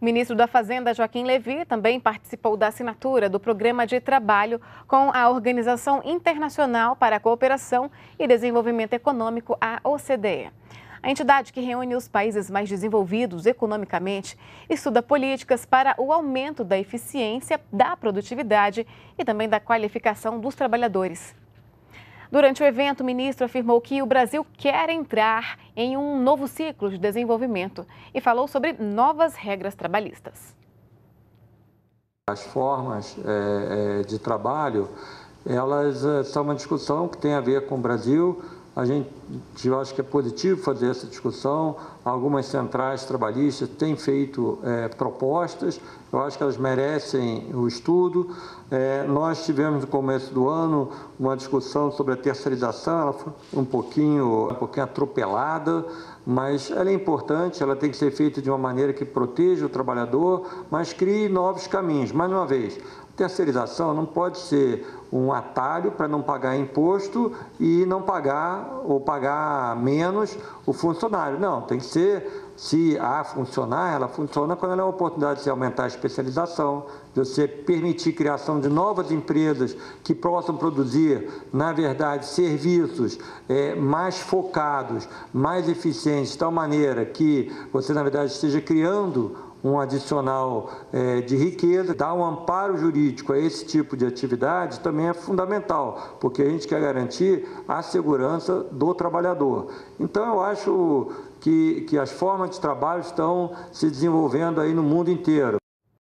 O ministro da Fazenda, Joaquim Levy, também participou da assinatura do Programa de Trabalho com a Organização Internacional para a Cooperação e Desenvolvimento Econômico, a OCDE. A entidade, que reúne os países mais desenvolvidos economicamente, estuda políticas para o aumento da eficiência, da produtividade e também da qualificação dos trabalhadores. Durante o evento, o ministro afirmou que o Brasil quer entrar em um novo ciclo de desenvolvimento e falou sobre novas regras trabalhistas. As formas de trabalho, elas são uma discussão que tem a ver com o Brasil. Eu acho que é positivo fazer essa discussão. Algumas centrais trabalhistas têm feito propostas, eu acho que elas merecem o estudo. Nós tivemos no começo do ano uma discussão sobre a terceirização, ela foi um pouquinho atropelada, mas ela é importante, ela tem que ser feita de uma maneira que proteja o trabalhador, mas crie novos caminhos. Mais uma vez, terceirização não pode ser um atalho para não pagar imposto e não pagar ou pagar menos o funcionário. Não, tem que ser, se funcionar, ela funciona quando ela é uma oportunidade de aumentar a especialização, de você permitir a criação de novas empresas que possam produzir, na verdade, serviços mais focados, mais eficientes, de tal maneira que você, na verdade, esteja criando um adicional de riqueza. Dar um amparo jurídico a esse tipo de atividade também é fundamental, porque a gente quer garantir a segurança do trabalhador. Então, eu acho que as formas de trabalho estão se desenvolvendo aí no mundo inteiro.